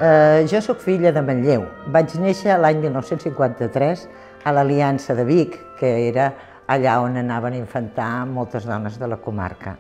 Jo sóc filla de Manlleu. Vaig néixer l'any 1953 a l'Aliança de Vic, que era allà on anaven a infantar moltes dones de la comarca.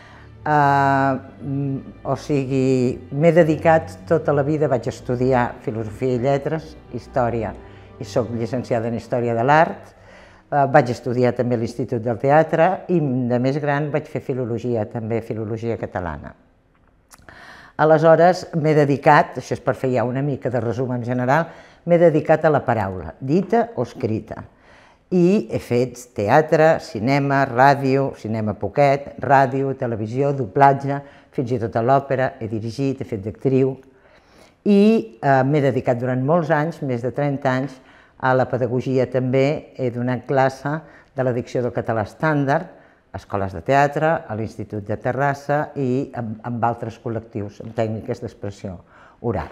O sigui, m'he dedicat tota la vida, vaig estudiar Filosofia i Lletres, Història, i soc llicenciada en Història de l'Art. Vaig estudiar també a l'Institut del Teatre i de més gran vaig fer Filologia, també Filologia Catalana. Aleshores m'he dedicat, això és per fer ja una mica de resum en general, m'he dedicat a la paraula, dita o escrita. I he fet teatre, cinema, ràdio, cinema poquet, ràdio, televisió, doblatge, fins i tot a l'òpera, he dirigit, he fet d'actriu. I m'he dedicat durant molts anys, més de 30 anys, a la pedagogia també. He donat classe de la dicció del català estàndard, a escoles de teatre, a l'Institut de Terrassa i amb altres col·lectius, amb tècniques d'expressió oral.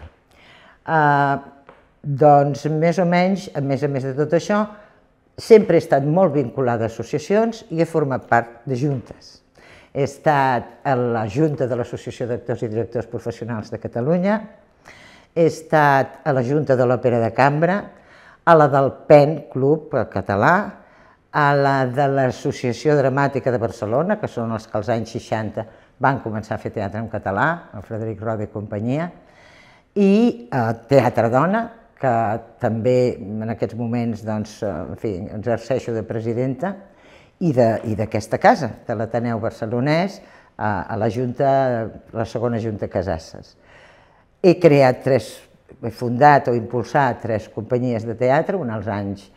Doncs, més o menys, a més de tot això, sempre he estat molt vinculada a associacions i he format part de juntes. He estat a la Junta de l'Associació d'Actors i Directors Professionals de Catalunya, he estat a la Junta de l'Òpera de Cambra, a la del PEN Club Català, a la de l'Associació Dramàtica de Barcelona, que són els que als anys 60 van començar a fer teatre en català, el Frederic Roda i companyia, i Teatre Dona, que també en aquests moments exerceixo de presidenta, i d'aquesta casa, de l'Ateneu Barcelonès, a la segona Junta Casasses. He fundat o impulsat 3 companyies de teatre, una als anys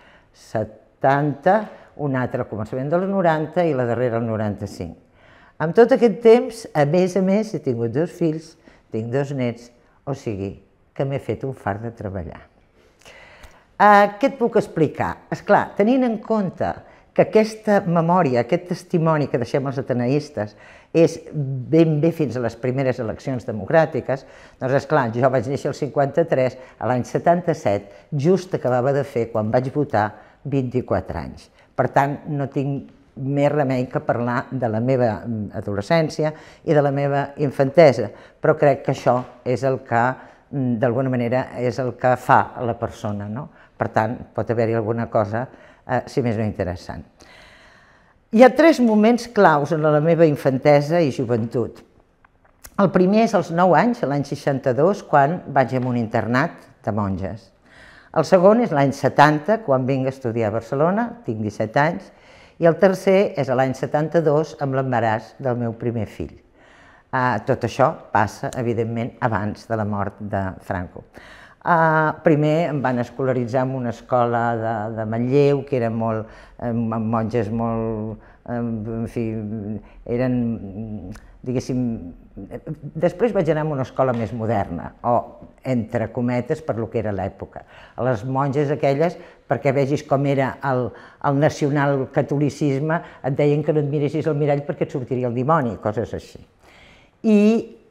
70, una altra al començament dels 90 i la darrera al 95. En tot aquest temps, a més, he tingut 2 fills, tinc 2 nets, o sigui, que m'he fet un fart de treballar. Què et puc explicar? Esclar, tenint en compte que aquesta memòria, aquest testimoni que deixem els ateneistes és ben bé fins a les primeres eleccions democràtiques, doncs esclar, jo vaig néixer el 53, a l'any 77, just acabava de fer, quan vaig votar, 24 anys. Per tant, no tinc més remei que parlar de la meva adolescència i de la meva infantesa, però crec que això és el que, d'alguna manera, és el que fa a la persona, no? Per tant, pot haver-hi alguna cosa, si més no, interessant. Hi ha 3 moments claus en la meva infantesa i joventut. El primer és als 9 anys, l'any 62, quan vaig a un internat de monges. El segon és l'any 70, quan vinc a estudiar a Barcelona, tinc 17 anys, i el tercer és l'any 72, amb l'embaràs del meu primer fill. Tot això passa, evidentment, abans de la mort de Franco. Primer em van escolaritzar en una escola de Manlleu, que eren monges molt, en fi, eren, diguéssim, després vaig anar a una escola més moderna, o entre cometes per lo que era l'època. A les monges aquelles, perquè vegis com era el nacionalcatolicisme, et deien que no et miressis al mirall perquè et sortiria el dimoni, coses així. I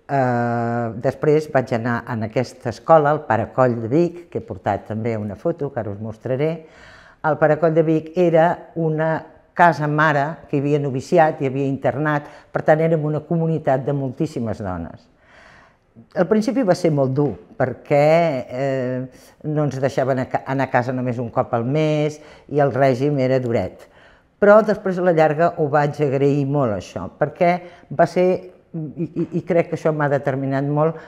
després vaig anar a aquesta escola, al Paracoll de Vic, que he portat també una foto, que ara us mostraré. El Paracoll de Vic era una casa mare que hi havia noviciat, hi havia internat, per tant érem una comunitat de moltíssimes dones. Al principi va ser molt dur, perquè no ens deixaven anar a casa només un cop al mes i el règim era duret. Però després a la llarga ho vaig agrair molt, això, perquè va ser, i crec que això m'ha determinat molt,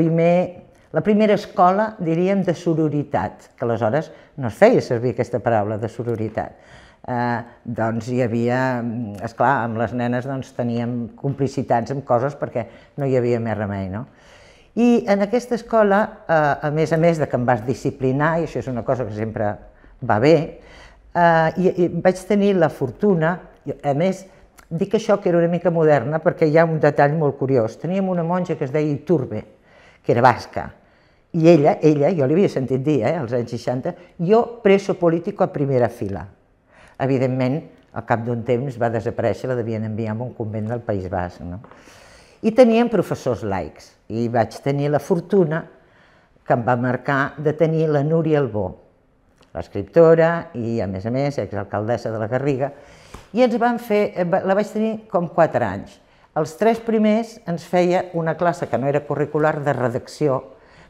la primera escola, diríem, de sororitat, que aleshores no es feia servir aquesta paraula de sororitat. Doncs hi havia, esclar, amb les nenes teníem complicitats amb coses perquè no hi havia més remei, no? I en aquesta escola, a més de que em vas disciplinar, i això és una cosa que sempre va bé, vaig tenir la fortuna, a més, dic això que era una mica moderna perquè hi ha un detall molt curiós. Teníem una monja que es deia Iturbe, que era basca, i ella, jo li havia sentit dir, als anys 60, jo preso político a primera fila. Evidentment, al cap d'un temps va desaparèixer, la devien enviar a un convent del País Basc. I teníem professors laics, i vaig tenir la fortuna que em va marcar de tenir la Núria Albó, l'escriptora i, a més, exalcaldessa de la Garriga, i la vaig tenir com 4 anys. Els 3 primers ens feia una classe que no era curricular de redacció,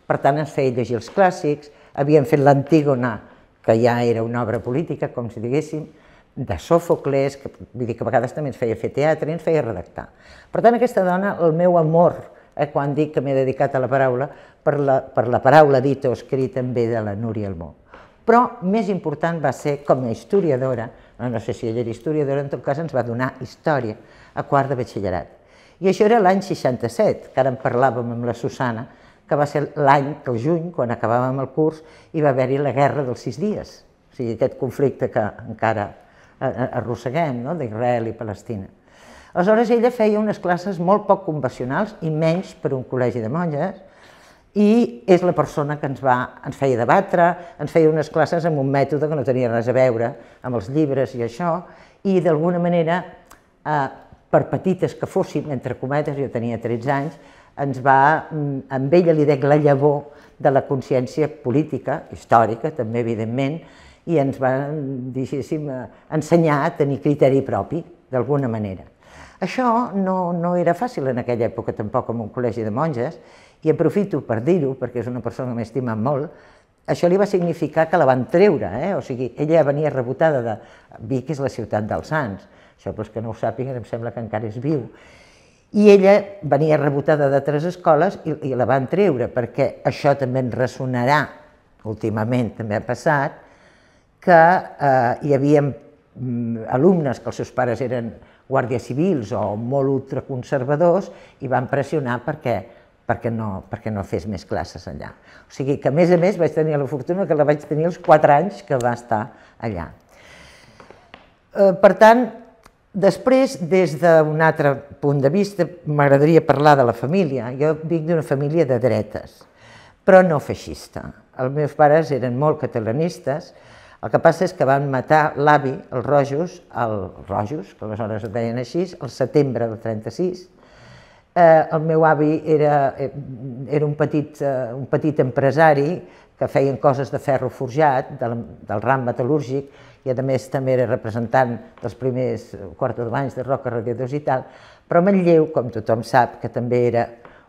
per tant ens feia llegir els clàssics, havíem fet l'Antígona, que ja era una obra política, com si diguéssim, de Sòfocles, que vull dir que a vegades també ens feia fer teatre i ens feia redactar. Per tant, aquesta dona, el meu amor, quan dic que m'he dedicat a la paraula, per la paraula dita o escrita també de la Núria Albó. Però més important va ser com a historiadora, no sé si ella era historiadora, en tot cas ens va donar història a quart de batxillerat. I això era l'any 67, que ara en parlàvem amb la Susana, que va ser l'any, el juny, quan acabàvem el curs, i va haver-hi la guerra dels 6 dies, o sigui, aquest conflicte que encara arrosseguem, d'Israel i Palestina. Aleshores, ella feia unes classes molt poc convencionals i menys per un col·legi de monges, i és la persona que ens feia debatre, ens feia unes classes amb un mètode que no tenia res a veure amb els llibres i això, i d'alguna manera, per petites que fóssim, entre cometes, jo tenia 13 anys, amb ella li dec la llavor de la consciència política, històrica també, evidentment, i ens va, diguéssim, ensenyar a tenir criteri propi, d'alguna manera. Això no era fàcil en aquella època tampoc en un col·legi de monges, i aprofito per dir-ho, perquè és una persona que m'he estimat molt, això li va significar que la van treure, o sigui, ella venia rebotada de Vic, és la ciutat dels Sants, això pels que no ho sàpiguen em sembla que encara és viu, i ella venia rebotada d'altres escoles i la van treure, perquè això també ens ressonarà, últimament també ha passat, que hi havia alumnes que els seus pares eren guàrdies civils o molt ultraconservadors i van pressionar perquè no fes més classes allà. O sigui que, a més, vaig tenir la fortuna que la vaig tenir els 4 anys que va estar allà. Per tant, després, des d'un altre punt de vista, m'agradaria parlar de la família. Jo vinc d'una família de dretes, però no feixista. Els meus pares eren molt catalanistes. El que passa és que van matar l'avi, els Rojos, que aleshores es deien així, al setembre del 36. El meu avi era un petit empresari que feien coses de ferro forjat, del ram metal·lúrgic, i a més també era representant dels primers quarts d'anys de Roca Radiadors i tal, però Manlleu, com tothom sap, que també era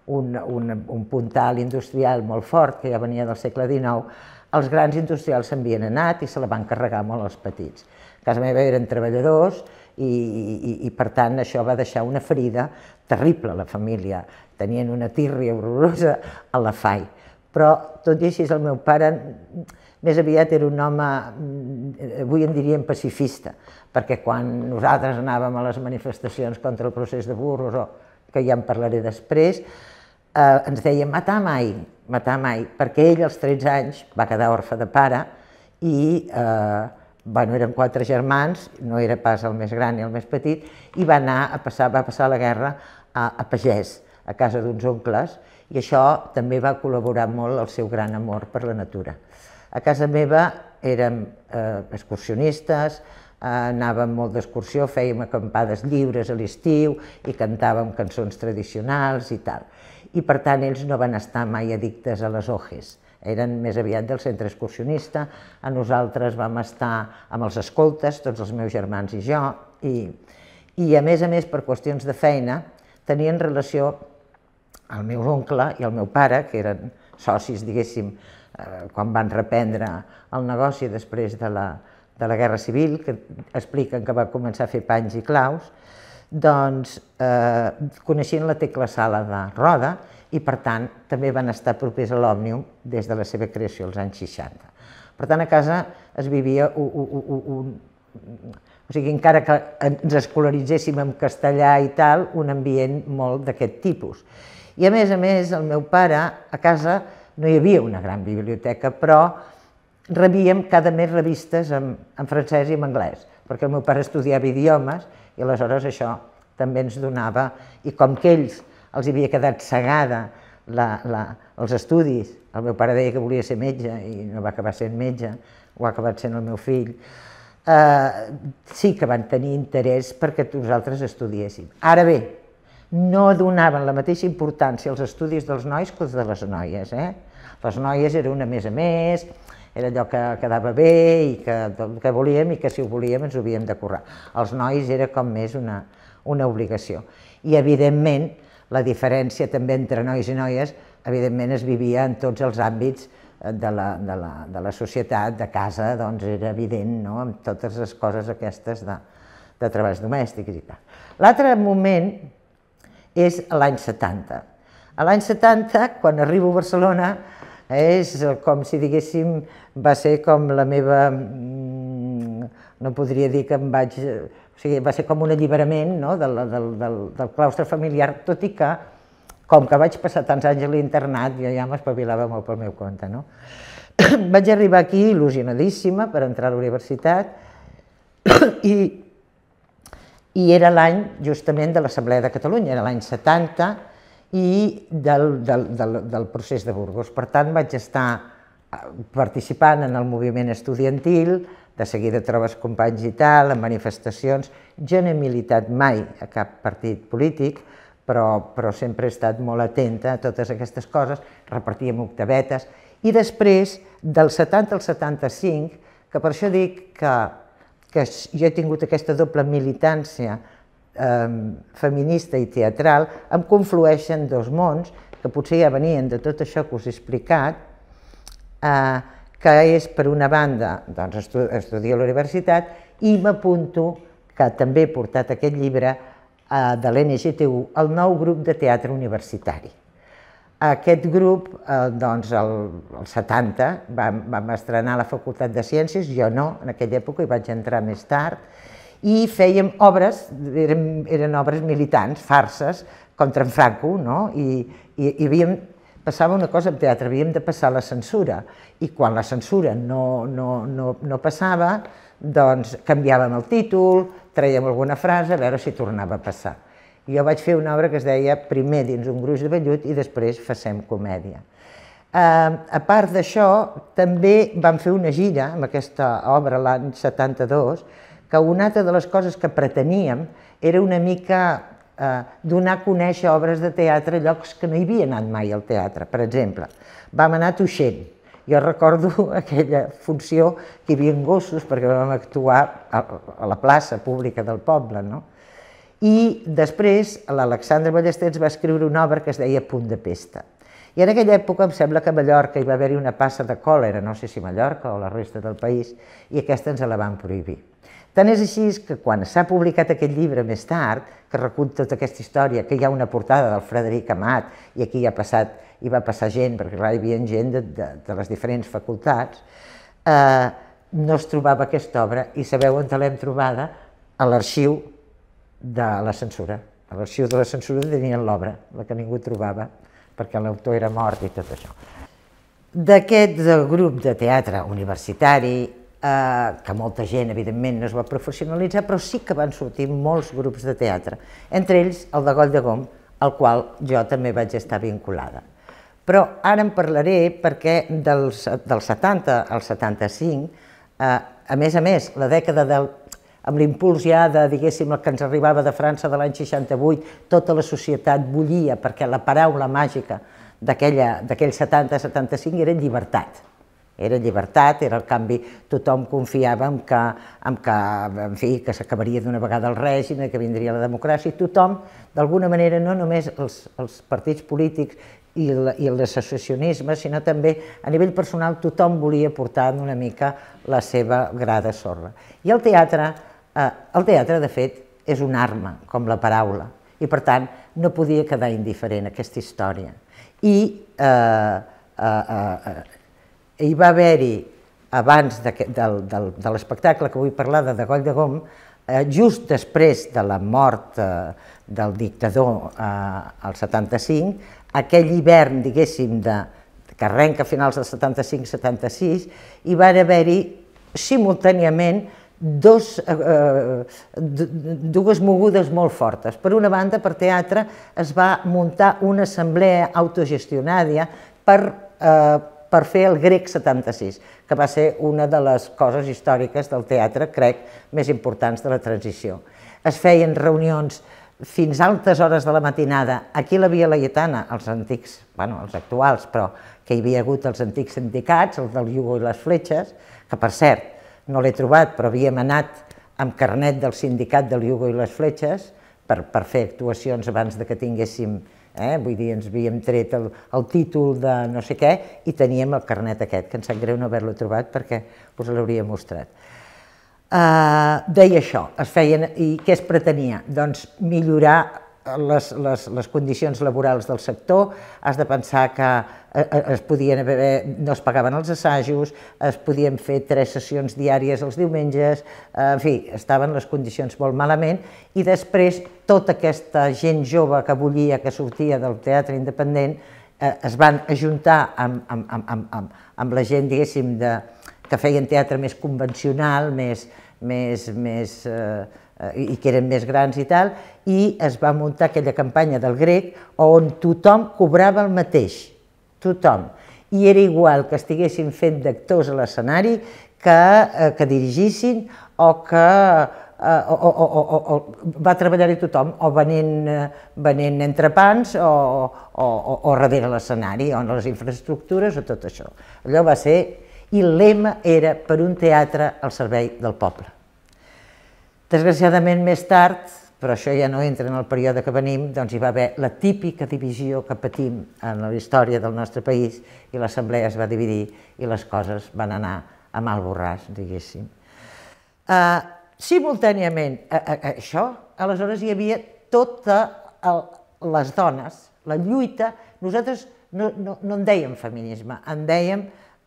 un puntal industrial molt fort, que ja venia del segle XIX, els grans industrials s'havien anat i se la van carregar molt els petits. A casa meva eren treballadors i per tant això va deixar una ferida terrible a la família. Tenien una tírria horrorosa a la FAI. Però tot i així el meu pare més aviat era un home, avui en diríem pacifista, perquè quan nosaltres anàvem a les manifestacions contra el procés de Burgos, que ja en parlaré després, ens deia matar mai, perquè ell als 13 anys va quedar orfe de pare i eren 4 germans, no era pas el més gran ni el més petit, i va passar la guerra a pagès, a casa d'uns oncles, i això també va col·laborar molt al seu gran amor per la natura. A casa meva érem excursionistes, anàvem molt d'excursió, fèiem acampades lliures a l'estiu i cantàvem cançons tradicionals i tal. I per tant ells no van estar mai addictes a les OGEs, eren més aviat del centre excursionista, a nosaltres vam estar amb els escoltes, tots els meus germans i jo, i a més, per qüestions de feina, tenien relació el meu oncle i el meu pare, que eren socis, diguéssim, quan van reprendre el negoci després de la Guerra Civil, que expliquen que va començar a fer panys i claus, doncs coneixien la Tecla Sala de Roda i, per tant, també van estar propers a l'Òmnium des de la seva creació als anys 60. Per tant, a casa es vivia o sigui, encara que ens escolaritzéssim en castellà i tal, un ambient molt d'aquest tipus. I, a més, el meu pare, a casa, no hi havia una gran biblioteca, però rebíem cada mes revistes en francès i en anglès, perquè el meu pare estudiava idiomes i aleshores això també ens donava, i com que ells els havia quedat cegada els estudis, el meu pare deia que volia ser metge i no va acabar sent metge, ho ha acabat sent el meu fill, sí que van tenir interès perquè nosaltres estudiéssim. Ara bé, no donaven la mateixa importància als estudis dels nois que els de les noies. Les noies era una més a més, era allò que quedava bé i que volíem i que si ho volíem ens ho havíem de currar. Els nois era com més una obligació. I evidentment la diferència també entre nois i noies evidentment es vivia en tots els àmbits de la societat, de casa, doncs era evident, no?, amb totes les coses aquestes de treballs domèstics i tal. L'altre moment és l'any 70. A l'any 70, quan arribo a Barcelona, és com si diguéssim, va ser com la meva, no podria dir que em vaig, o sigui, va ser com un alliberament del claustre familiar, tot i que, com que vaig passar tants anys a l'internat, jo ja m'espavilava molt pel meu compte, no? Vaig arribar aquí il·lusionadíssima per entrar a la universitat i era l'any justament de l'Assemblea de Catalunya, era l'any 70 i del procés de Burgos. Per tant, vaig estar participant en el moviment estudiantil, de seguida trobes companys i tal, en manifestacions. Jo no he militat mai a cap partit polític, però sempre he estat molt atenta a totes aquestes coses, repartíem octavetes, i després, del 70 al 75, que per això dic que jo he tingut aquesta doble militància feminista i teatral, em conflueixen dos mons, que potser ja venien de tot això que us he explicat, que és, per una banda, doncs, estudio a la universitat i m'apunto, que també he portat aquest llibre de l'NGTU, el nou grup de teatre universitari. Aquest grup, doncs, el 70, vam estrenar a la Facultat de Ciències, jo no, en aquella època hi vaig entrar més tard, i fèiem obres, eren obres militants, farses, contra en Franco, no? I passava una cosa amb teatre, havíem de passar la censura, i quan la censura no passava, doncs canviàvem el títol, trèiem alguna frase, a veure si tornava a passar. Jo vaig fer una obra que es deia primer dins un gruix de vellut i després Facem comèdia. A part d'això, també vam fer una gira amb aquesta obra l'any 72, que una altra de les coses que preteníem era una mica donar a conèixer obres de teatre a llocs que no hi havia anat mai al teatre. Per exemple, vam anar a Tuixén. Jo recordo aquella funció que hi havia gossos perquè vam actuar a la plaça pública del poble, no? I després l'Alexandre Ballester va escriure una obra que es deia Punt de Pesta. I en aquella època em sembla que a Mallorca hi va haver-hi una passa de còlera, no sé si Mallorca o la resta del país, i aquesta ens la van prohibir. Tant és així que quan s'ha publicat aquest llibre més tard, que recull tota aquesta història, que hi ha una portada del Frederic Amat, i aquí hi va passar gent, perquè clar, hi havia gent de les diferents facultats, no es trobava aquesta obra, i sabeu on l'hem trobada? A l'arxiu de la censura. A l'arxiu de la censura tenien l'obra, la que ningú trobava, perquè l'autor era mort i tot això. D'aquest grup de teatre universitari, que molta gent, evidentment, no es va professionalitzar, però sí que van sortir molts grups de teatre, entre ells el de Coll de Gom, al qual jo també vaig estar vinculada. Però ara en parlaré perquè del 70 al 75, a més, la dècada amb l'impuls ja de, diguéssim, el que ens arribava de França de l'any 68, tota la societat bullia perquè la paraula màgica d'aquell 70-75 era llibertat. Era llibertat, era el canvi, tothom confiava en que s'acabaria d'una vegada el règim, que vindria la democràcia, i tothom, d'alguna manera, no només els partits polítics i l'associacionisme, sinó també a nivell personal tothom volia portar una mica la seva gra de sorra. I el teatre, de fet, és una arma, com la paraula, i per tant no podia quedar indiferent a aquesta història. I hi va haver-hi, abans de l'espectacle que vull parlar de Coll de Gom, just després de la mort del dictador al 75, aquell hivern, diguéssim, que arrenca a finals del 75-76, hi va haver-hi simultàniament dues mogudes molt fortes. Per una banda, per teatre, es va muntar una assemblea autogestionària per fer el Grec 76, que va ser una de les coses històriques del teatre, crec, més importants de la transició. Es feien reunions fins a altes hores de la matinada, aquí a la Via Laietana, els antics, bueno, els actuals, però que hi havia hagut els antics sindicats, els del Yugo i les Fletxes, que per cert, no l'he trobat, però havíem anat amb carnet del sindicat del Yugo i les Fletxes per fer actuacions abans que tinguéssim vull dir, ens havíem tret el títol de no sé què i teníem el carnet aquest, que em sap greu no haver-lo trobat perquè us l'hauria mostrat. Deia això, i què es pretenia? Doncs millorar les condicions laborals del sector. Has de pensar que no es pagaven els assajos, es podien fer 3 sessions diàries els diumenges, en fi, estaven les condicions molt malament, i després tota aquesta gent jove que volia, que sortia del teatre independent, es van ajuntar amb la gent, diguéssim, que feien teatre més convencional, i que eren més grans i tal, i es va muntar aquella campanya del Grec on tothom cobrava el mateix, tothom, i era igual que estiguessin fent d'actors a l'escenari, que dirigissin o que va treballar-hi tothom, o venent entrepans o darrere l'escenari, o en les infraestructures o tot això. Allò va ser, i el lema era per un teatre al servei del poble. Desgraciadament, més tard, però això ja no entra en el període que venim, doncs hi va haver la típica divisió que patim en la història del nostre país i l'assemblea es va dividir i les coses van anar a mal borràs, diguéssim. Simultàniament a això, aleshores hi havia totes les dones, la lluita, nosaltres no en dèiem feminisme, en dèiem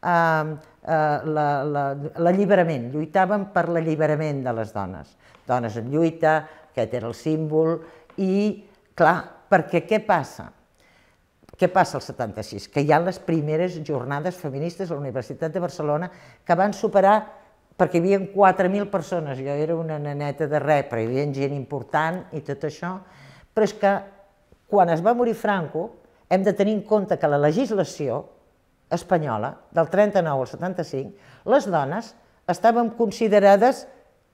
l'alliberament, lluitàvem per l'alliberament de les dones. Dones en lluita, aquest era el símbol, i clar, perquè què passa? Què passa al 76? Que hi ha les primeres jornades feministes a la Universitat de Barcelona que van superar, perquè hi havia 4.000 persones, jo era una neneta de res, però hi havia gent important i tot això, però és que quan es va morir Franco hem de tenir en compte que la legislació espanyola, del 39 al 75, les dones estaven considerades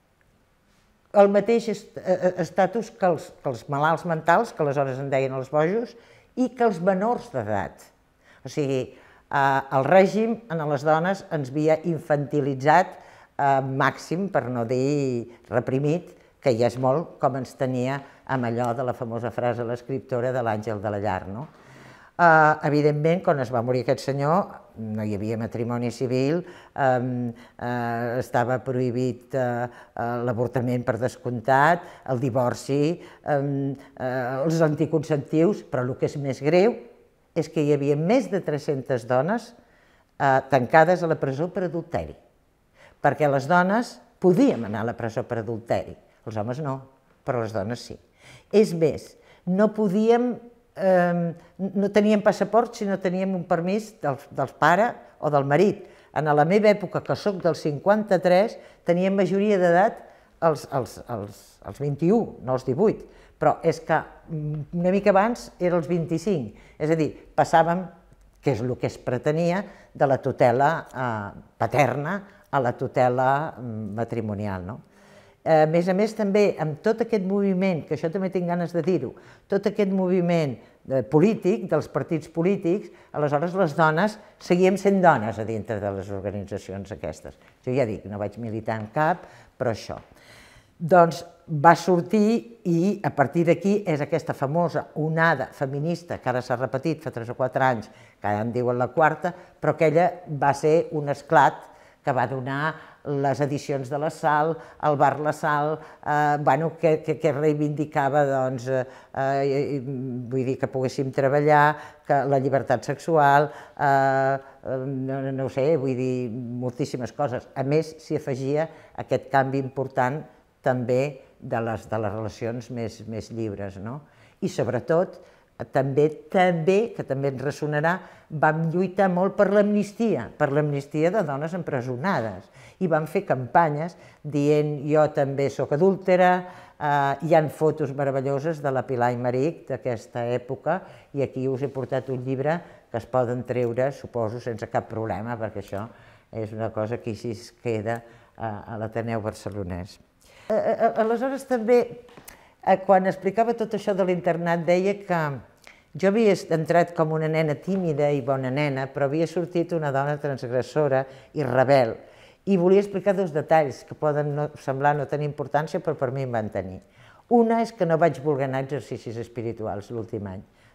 el mateix estatus que els malalts mentals, que aleshores en deien els bojos, i que els menors d'edat. O sigui, el règim a les dones ens havia infantilitzat màxim, per no dir reprimit, que ja és molt com ens tenia amb allò de la famosa frase de l'escriptora de l'Àngel de la Llar, no? Evidentment, quan es va morir aquest senyor, no hi havia matrimoni civil, estava prohibit l'avortament per descomptat, el divorci, els anticonceptius, però el que és més greu és que hi havia més de 300 dones tancades a la presó per adulteri, perquè les dones podíem anar a la presó per adulteri, els homes no, però les dones sí. És més, no podíem no teníem passaport si no teníem un permís del pare o del marit. En la meva època, que soc del 53, teníem majoria d'edat als 21, no als 18, però és que una mica abans era els 25, és a dir, passàvem, que és el que es pretenia, de la tutela paterna a la tutela matrimonial, no? A més, també, amb tot aquest moviment, que això també tinc ganes de dir-ho, tot aquest moviment polític, dels partits polítics, aleshores les dones seguíem sent dones a dintre de les organitzacions aquestes. Jo ja dic, no vaig militar en cap, però això. Doncs va sortir i a partir d'aquí és aquesta famosa onada feminista, que ara s'ha repetit fa 3 o 4 anys, que ara en diuen la quarta, però aquella va ser un esclat que va donar les edicions de la Sal, el bar La Sal, que reivindicava, vull dir, que poguéssim treballar, la llibertat sexual, no ho sé, vull dir, moltíssimes coses. A més, s'hi afegia aquest canvi important també de les relacions més lliures, no? I sobretot, també, que també ens ressonarà, vam lluitar molt per l'amnistia de dones empresonades, i vam fer campanyes dient jo també soc adúltera, hi ha fotos meravelloses de la Pilar Aymerich d'aquesta època, i aquí us he portat un llibre que es poden treure, suposo, sense cap problema, perquè això és una cosa que així es queda a l'Ateneu Barcelonès. Aleshores també, quan explicava tot això de l'internat, deia que jo havia entrat com una nena tímida i bona nena, però havia sortit una dona transgressora i rebel. I volia explicar 2 detalls que poden semblar no tenir importància, però per mi en van tenir. Una és que no vaig voler anar a exercicis espirituals l'últim any.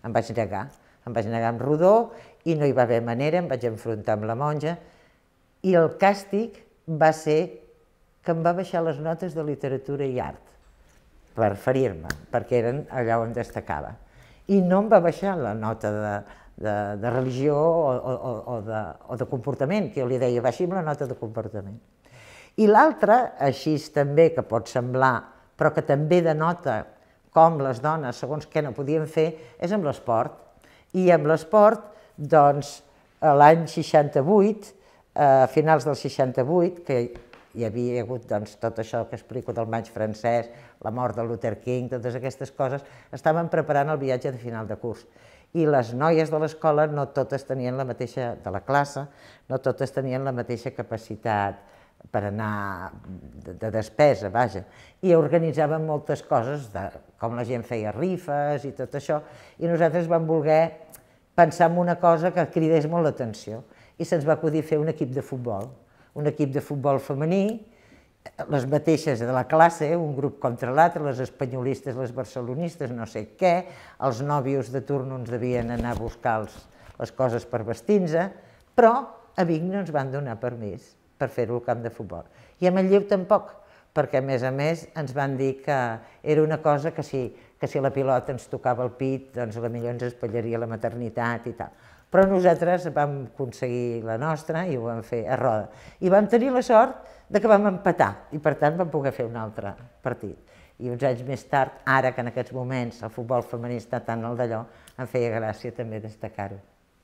Em vaig negar amb rodó i no hi va haver manera, em vaig enfrontar amb la monja i el càstig va ser que em va baixar les notes de literatura i art per ferir-me, perquè eren allà on destacava. I no em va baixar la nota de religió o de comportament, que jo li deia, baixi la nota de comportament. I l'altra, així també, que pot semblar, però que també denota com les dones, segons què no podien fer, és amb l'esport. I amb l'esport, doncs, l'any 68, a finals del 68, que hi havia hagut tot això que explico del maig francès, la mort de Luther King, totes aquestes coses, estàvem preparant el viatge de final de curs. I les noies de l'escola no totes tenien la mateixa, de la classe, no totes tenien la mateixa capacitat per anar de despesa, vaja. I organitzàvem moltes coses, com la gent feia rifes i tot això, i nosaltres vam voler pensar en una cosa que cridés molt l'atenció, i se'ns va acudir fer un equip de futbol femení, les mateixes de la classe, un grup contra l'altre, les espanyolistes, les barcelonistes, no sé què, els nòvios de turno ens devien anar a buscar les coses per vestir-nos, però a Vic no ens van donar permís per fer-ho al camp de futbol. I a Manlleu tampoc, perquè a més ens van dir que era una cosa que si la pilota ens tocava el pit, doncs potser ens espallaria la maternitat i tal. Però nosaltres vam aconseguir la nostra i ho vam fer a roda. I vam tenir la sort que vam empatar i per tant vam poder fer un altre partit. I uns anys més tard, ara que en aquests moments el futbol femení està tan al d'allò, em feia gràcia també destacar-ho.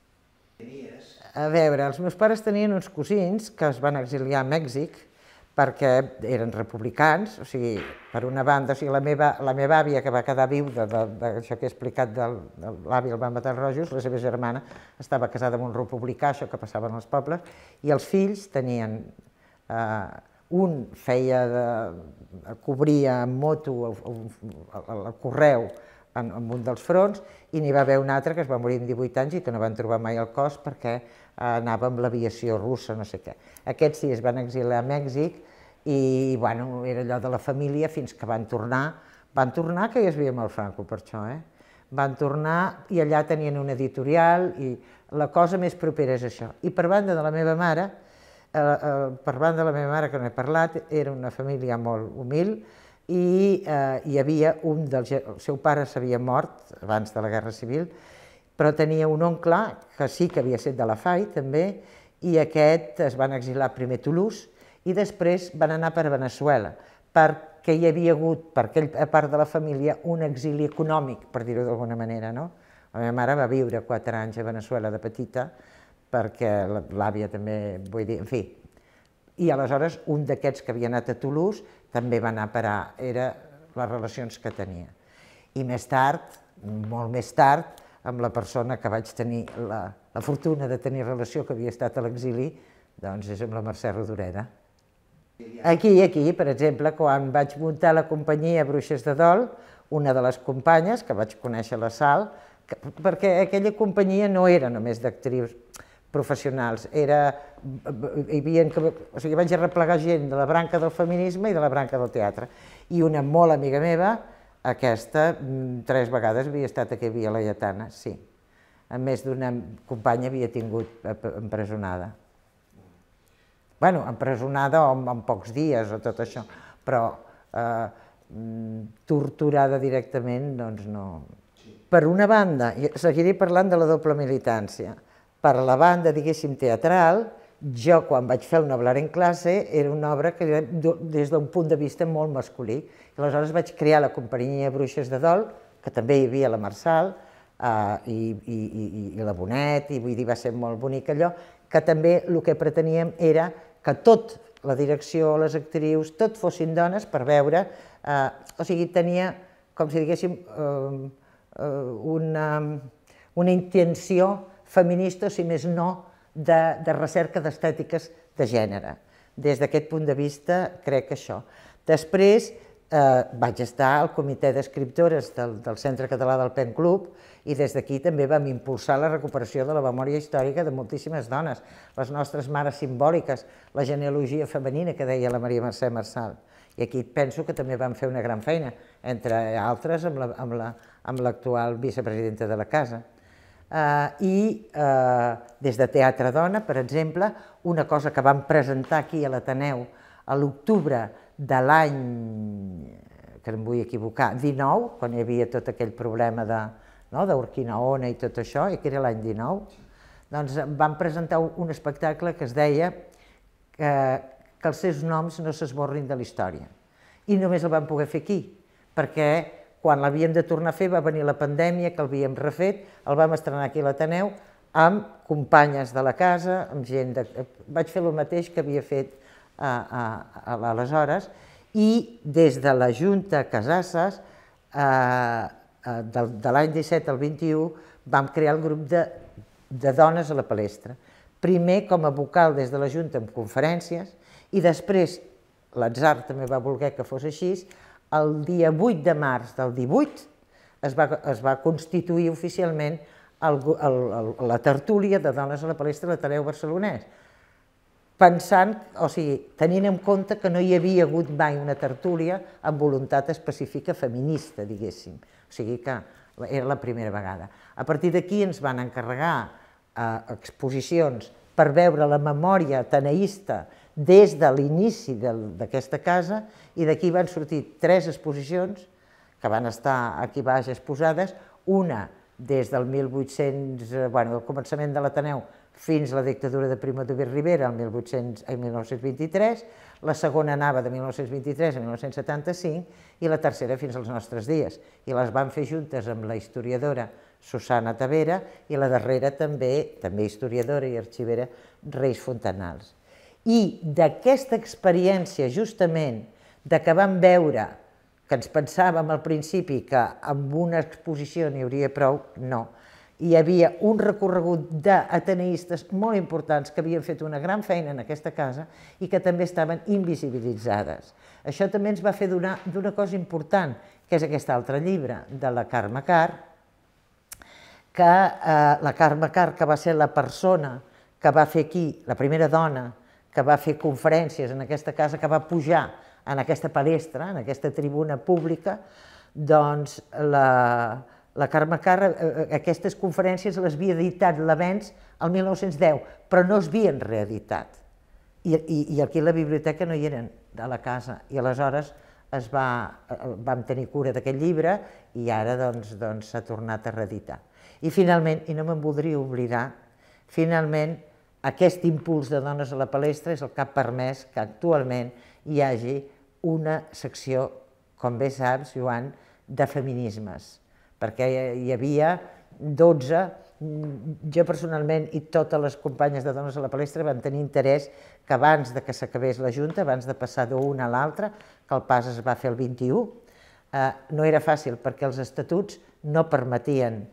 A veure, els meus pares tenien uns cosins que es van exiliar a Mèxic perquè eren republicans, o sigui, per una banda, la meva àvia que va quedar viuda d'això que he explicat de l'avi el van matar rojos, la seva germana estava casada amb un republicà, això que passava en els pobles, i els fills tenien, un cobria amb moto el correu en un dels fronts i n'hi va haver un altre que es va morir amb 18 anys i que no van trobar mai el cos perquè anava amb l'aviació russa, no sé què. Aquests sí es van exiliar a Mèxic i era allò de la família fins que van tornar que ja es veia molt Franco per això, van tornar i allà tenien una editorial i la cosa més propera és això. I per banda de la meva mare, que no he parlat, era una família molt humil i hi havia el seu pare s'havia mort abans de la Guerra Civil, però tenia un oncle que sí que havia estat de la FAI també, i aquest es van exiliar primer a Toulouse i després van anar per Veneçuela, perquè hi havia hagut, per aquella part de la família, un exili econòmic, per dir-ho d'alguna manera. La meva mare va viure 4 anys a Veneçuela de petita, perquè l'àvia també, vull dir, en fi. I aleshores un d'aquests que havia anat a Toulouse també va anar a parar, eren les relacions que tenia. I més tard, molt més tard, amb la persona que vaig tenir la fortuna de tenir relació, que havia estat a l'exili, doncs és amb la Mercè Rodoreda. Aquí, per exemple, quan vaig muntar la companyia Bruixes de Dol, una de les companyes, que vaig conèixer a la Sal, perquè aquella companyia no era només d'actrius professionals, vaig arreplegar gent de la branca del feminisme i de la branca del teatre. I una molt amiga meva, aquesta, 3 vegades havia estat aquí a Via Laietana, sí. A més d'una companya havia tingut empresonada. Bueno, empresonada en pocs dies o tot això, però torturada directament, doncs no. Per una banda, seguiré parlant de la doble militància. Per la banda, diguéssim, teatral, jo quan vaig fer el Noblar en classe era una obra que era des d'un punt de vista molt masculí. Aleshores vaig crear la companyia Bruixes de Dol, que també hi havia la Marçal i la Bonet, i vull dir, va ser molt bonic allò, que també el que preteníem era que tot, la direcció, les actrius, tot fossin dones per veure, o sigui, tenia, com si diguéssim, una intenció feminista, o si més no, de recerca d'estètiques de gènere. Des d'aquest punt de vista, crec que això. Després vaig estar al comitè d'escriptores del Centre Català del Pen Club i des d'aquí també vam impulsar la recuperació de la memòria històrica de moltíssimes dones, les nostres mares simbòliques, la genealogia femenina que deia la Maria Mercè Marçal. I aquí penso que també vam fer una gran feina, entre altres amb l'actual vicepresidenta de la casa. I des de Teatre Dona, per exemple, una cosa que vam presentar aquí a l'Ateneu a l'octubre de l'any, que em vull equivocar, 19, quan hi havia tot aquell problema d'Urquinaona i tot això, i que era l'any 19, doncs vam presentar un espectacle que es deia que els seus noms no s'esborrin de la història. I només el vam poder fer aquí, perquè quan l'havíem de tornar a fer va venir la pandèmia, que l'havíem refet, el vam estrenar aquí a l'Ateneu amb companyes de la casa, amb gent de... Vaig fer el mateix que havia fet aleshores, i des de la Junta Casasses, de l'any 17 al 21, vam crear el grup de dones a la palestra. Primer com a vocal des de la Junta amb conferències, i després, l'atzar també va voler que fos així, el dia 8 de març del 18 es va constituir oficialment la tertúlia de dones a la palestra de l'Ateneu Barcelonès, pensant, o sigui, tenint en compte que no hi havia hagut mai una tertúlia amb voluntat específica feminista, diguéssim. O sigui que era la primera vegada. A partir d'aquí ens van encarregar exposicions per veure la memòria ateneista des de l'inici d'aquesta casa, i d'aquí van sortir 3 exposicions que van estar aquí baix exposades, una des del 1800, del començament de l'Ateneu fins a la dictadura de Primo de Rivera, el 1923, la segona anava de 1923 a 1975 i la tercera fins als nostres dies. I les van fer juntes amb la historiadora Susana Tavera i la darrera també historiadora i arxivera, Reis Fontanals. I d'aquesta experiència, justament, de que vam veure que ens pensàvem al principi que amb una exposició n'hi hauria prou, no. Hi havia un recorregut d'ateneistes molt importants que havien fet una gran feina en aquesta casa i que també estaven invisibilitzades. Això també ens va fer donar d'una cosa important, que és aquest altre llibre de la Carme Carr, que la Carme Carr, que va ser la persona que va fer aquí, la primera dona que va fer conferències en aquesta casa, que va pujar en aquesta palestra, en aquesta tribuna pública, doncs la Carme Carr aquestes conferències les havia editat l'Avenç el 1910, però no es havien reeditat. I aquí a la biblioteca no hi eren, a la casa, i aleshores vam tenir cura d'aquest llibre i ara s'ha tornat a reeditar. I finalment, i no me'n voldria oblidar, finalment aquest impuls de dones a la palestra és el que ha permès que actualment hi hagi una secció, com bé saps, Joan, de feminismes, perquè hi havia 12, jo personalment i totes les companyes de dones a la palestra van tenir interès que abans que s'acabés la Junta, abans de passar d'una a l'altra, que el pas es va fer el 21, no era fàcil perquè els estatuts no permetien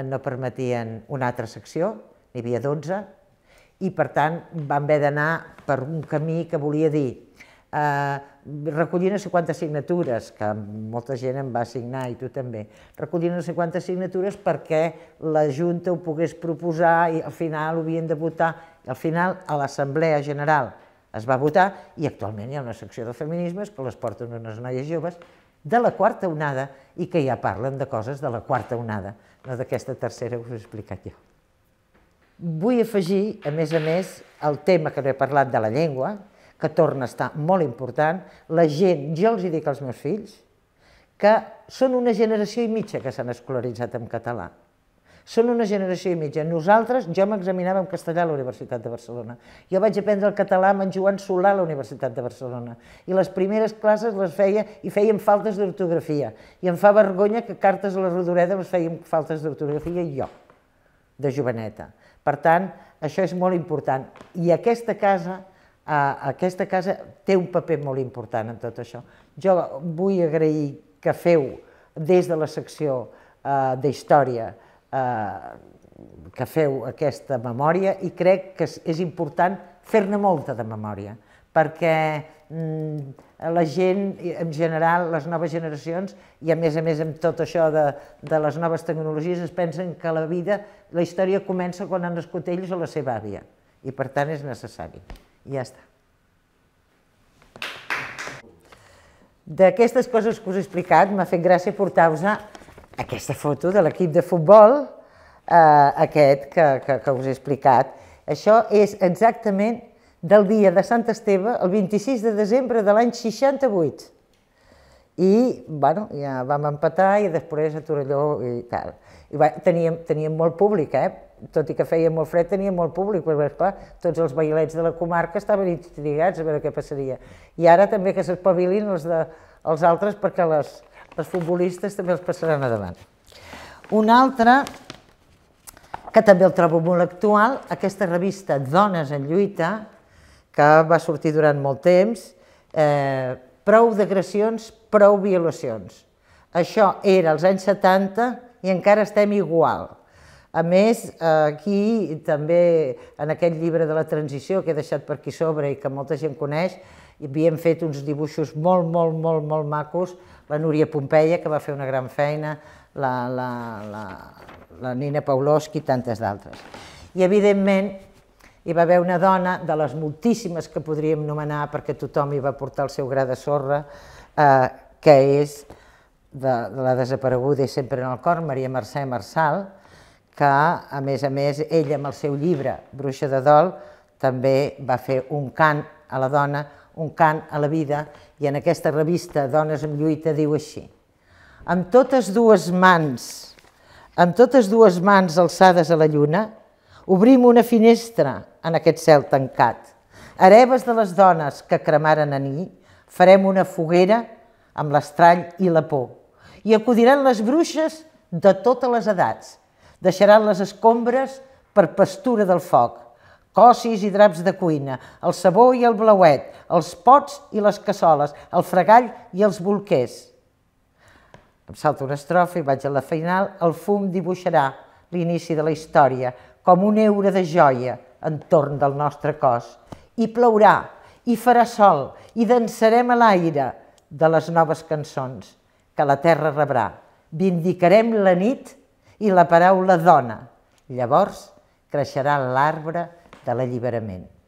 una altra secció, n'hi havia 12, i per tant vam haver d'anar per un camí que volia dir recollir no sé quantes signatures, que molta gent em va signar i tu també, recollir no sé quantes signatures perquè la Junta ho pogués proposar i al final ho havien de votar. Al final a l'Assemblea General es va votar i actualment hi ha una secció de feminismes que les porten unes noies joves de la quarta onada i que ja parlen de coses de la quarta onada, no d'aquesta tercera que us he explicat jo. Vull afegir, a més, el tema que no he parlat de la llengua, que torna a estar molt important. La gent, jo els dic als meus fills, que són una generació i mitja que s'han escolaritzat en català. Són una generació i mitja. Nosaltres, jo m'examinava en castellà a la Universitat de Barcelona. Jo vaig aprendre el català amb en Joan Solà a la Universitat de Barcelona. I les primeres classes les feia i fèiem faltes d'ortografia. I em fa vergonya que cartes a la Rodoreda les fèiem faltes d'ortografia jo, de joveneta. Per tant, això és molt important. I aquesta casa té un paper molt important en tot això. Jo vull agrair que feu des de la secció d'Història que feu aquesta memòria i crec que és important fer-ne molta de memòria, perquè la gent, en general, les noves generacions, i a més amb tot això de les noves tecnologies, es pensen que la vida, la història comença quan han nascut ells o la seva àvia, i per tant és necessari. I ja està. d'aquestes coses que us he explicat m'ha fet gràcia portar-vos aquesta foto de l'equip de futbol aquest que us he explicat. Això és exactament del dia de Sant Esteve, el 26 de desembre de l'any 68. I, bueno, ja vam empatar i després a Torelló i tal. I teníem molt públic, tot i que feia molt fred, teníem molt públic, perquè, esclar, tots els bailets de la comarca estaven intrigats a veure què passaria. I ara també que s'espavilin els altres, perquè les futbolistes també els passaran endavant. Un altre, que també el trobo molt actual, aquesta revista Dones en lluita, que va sortir durant molt temps, prou d'agressions, prou violacions. Això era als anys 70 i encara estem igual. A més, aquí també, en aquest llibre de la transició que he deixat per aquí sobre i que molta gent coneix, havíem fet uns dibuixos molt macos, la Núria Pompeia, que va fer una gran feina, la Nina Pawlowski i tantes d'altres. I, evidentment, hi va haver una dona, de les moltíssimes que podríem anomenar, perquè tothom hi va portar el seu gra de sorra, que és de la desapareguda i sempre en el cor, Maria Mercè Marçal, que, a més, ella amb el seu llibre Bruixa de Dol també va fer un cant a la dona, un cant a la vida, i en aquesta revista Dones en lluita diu així: amb totes dues mans alçades a la lluna, obrim una finestra en aquest cel tancat. Hereves de les dones que cremaren ahir, farem una foguera amb l'estrall i la por. I acudiran les bruixes de totes les edats. Deixaran les escombres per pastura del foc, cossis i draps de cuina, el sabó i el blauet, els pots i les cassoles, el fregall i els bolquers. Em salto una estrofa i vaig a la final. El fum dibuixarà l'inici de la història, com un eure de joia entorn del nostre cos. I plourà, i farà sol, i dansarem a l'aire de les noves cançons que la terra rebrà. Vindicarem la nit i la paraula dona. Llavors creixerà l'arbre de l'alliberament.